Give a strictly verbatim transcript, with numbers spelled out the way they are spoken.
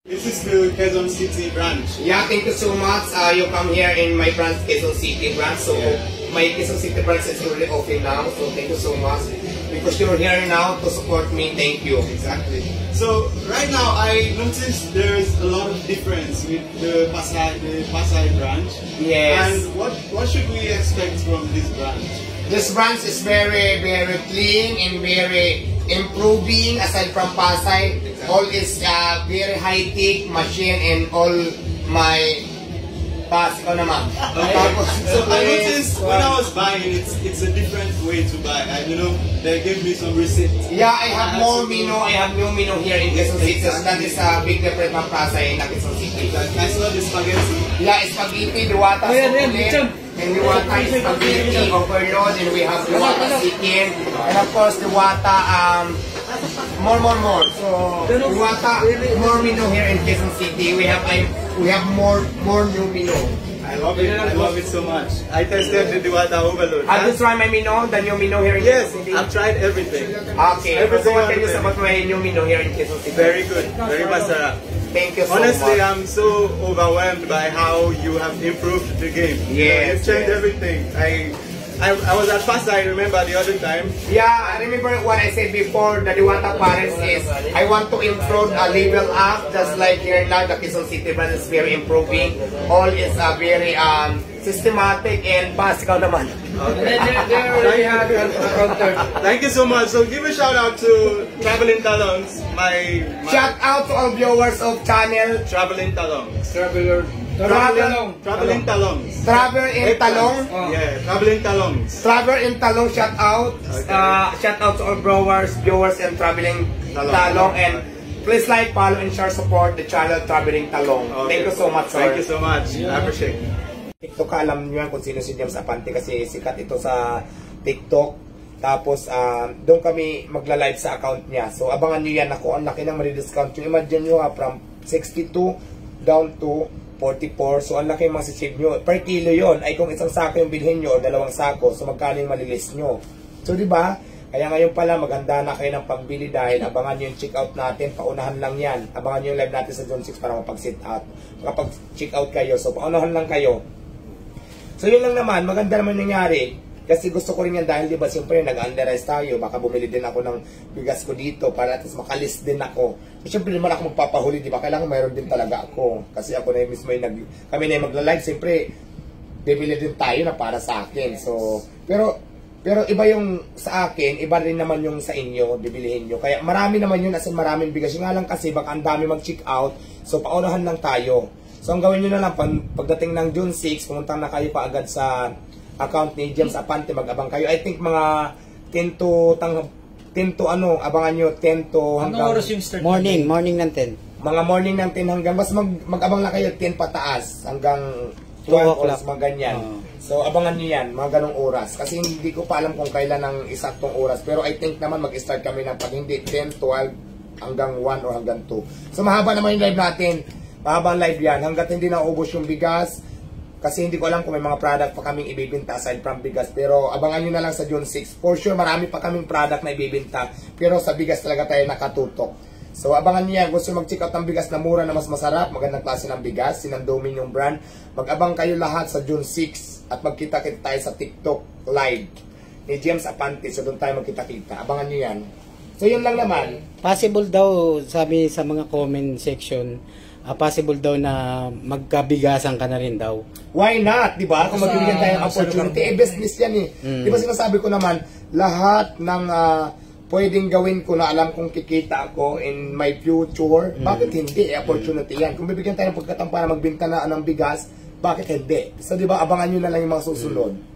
This is the Quezon City branch. Yeah, thank you so much. Uh, you come here in my branch, Quezon City branch. So yeah. My Quezon City branch is really open now. So thank you so much because you're here now to support me. Thank you. Exactly. So right now I noticed there's a lot of difference with the Pasay, the Pasay branch. Yes. And what what should we expect from this branch? This branch is very very clean and very improving. Aside from Pasay, exactly. All is uh, very high tech machine and all my pass ko naman. So I noticed when I was buying, it's it's a different way to buy. And you know, they gave me some receipts. Yeah, I have more menu. I have new menu here in Quezon City. So that is a big difference from Pasay in Quezon City. I saw the spaghetti. Yeah, spaghetti, diwata, so and diwata is spaghetti, overload, and we have diwata chicken, and of course diwata um more more more. So diwata more menu here in Quezon City. We have I we have more more new menu. I love it. I love it so much. I tested the diwata overload. Have you tried my menu? The new menu here in yes, Quezon City? I've tried everything. Okay. Everything. So what can you say about my new menu here in Quezon City? Very good. Very masarap. Thank you so Honestly, much. I'm so overwhelmed by how you have improved the game. Yes, you know, you've changed yes. everything. I, I, I was at Pasay, I remember the other time. Yeah, I remember what I said before. The Diwata Paris is I want to improve a level up, just like here now the Quezon City brand is very improving. All is uh, very um systematic and basic naman. Okay. Thank you so much. So give a shout out to Traveling Talongs. My, my shout out to all viewers of channel Traveling Talongs. Traveler. Traveling, Traveling Talongs. Travel in Talong. Oh. Yeah, Traveling Talongs. Travel in Talong, shout out. Okay. Uh, shout out to all viewers, viewers and Traveling Talong. Talong. And please like, follow, and share, support the channel Traveling Talong. Okay. Thank you so much, sir. Thank you so much. I appreciate it. TikTok, alam nyo yan kung sino si James Apante kasi sikat ito sa TikTok. Tapos, uh, doon kami magla-live sa account niya. So, abangan nyo yan ako. Ang laki ng mali-discount nyo. Imagine nyo ha, from sixty-two down to forty-four. So, ang laki yung masisave nyo. Per kilo yon ay kung isang sako yung bilhin nyo o dalawang sako, so magkano yung malilis nyo. So, di ba? Kaya ngayon pala, maganda na kayo ng pagbili dahil abangan nyo yung check-out natin. Paunahan lang yan. Abangan nyo yung live natin sa Zone six para mapag-sit out. Makapag-check out kayo. So, paunahan lang kayo. So, yun lang naman. Maganda naman nangyari. Kasi gusto ko rin yan dahil, di ba, siyempre, nag-underize tayo. Baka bumili din ako ng bigas ko dito para at least makalist din ako. So, siyempre, naman ako magpapahuli, di ba? Kailangan mayroon din talaga ako. Kasi ako na yung mismo yung nag... Kami na yung magla-live, siyempre, bibili din tayo na para sa akin. So, pero, pero iba yung sa akin, iba rin naman yung sa inyo, bibilihin nyo. Kaya marami naman yun, as in maraming bigas. Yung nga lang kasi, baka ang dami mag-check out. So, paunahan lang tayo. So, ang gawin nyo na lang, pagdating ng June six, pumunta na kayo pa agad sa account ni James Apante, mag-abang kayo. I think mga ten to tang ten to ano, abangan nyo ten to hanggang oras yung start? Morning, morning ng ten. Mga morning ng ten hanggang mas mag mag-abang na kayo ten pataas hanggang twelve oras, mga ganyan. Uh. So abangan niyo yan, mga ganong oras. Kasi hindi ko pa alam kung kailan ang isaktong oras, pero I think naman mag-start kami ng pag hindi ten, twelve hanggang one or hanggang two. So mahaba naman yung live natin. Mahaba ang live yan hangga't hindi na ubos yung bigas. Kasi hindi ko alam kung may mga product pa kaming ibibinta aside from bigas. Pero abangan nyo na lang sa June six. For sure, marami pa kaming product na ibibinta. Pero sa bigas talaga tayo nakatutok. So abangan nyo yan. Gusto mag-check out ng bigas na mura na mas masarap. Magandang klase ng bigas. Sinandomin yung brand. Mag-abang kayo lahat sa June six. At magkita-kita tayo sa TikTok live ni James Apante. So doon tayo magkita-kita. Abangan nyo yan. So yun lang naman. Possible daw, sabi sa mga comment section, Uh, possible daw na magkabigasan ka na rin daw. Why not? Di ba? Kung magbibigyan tayo ng opportunity, eh, business yan eh. Mm. Di ba sinasabi ko naman, lahat ng uh, pwedeng gawin ko na alam kong kikita ako in my future, mm. bakit hindi? Eh, opportunity yan. Kung bibigyan tayo ng pagkataon para magbenta na ng bigas, bakit hindi? So di ba, abangan nyo na lang yung mga susunod. Mm.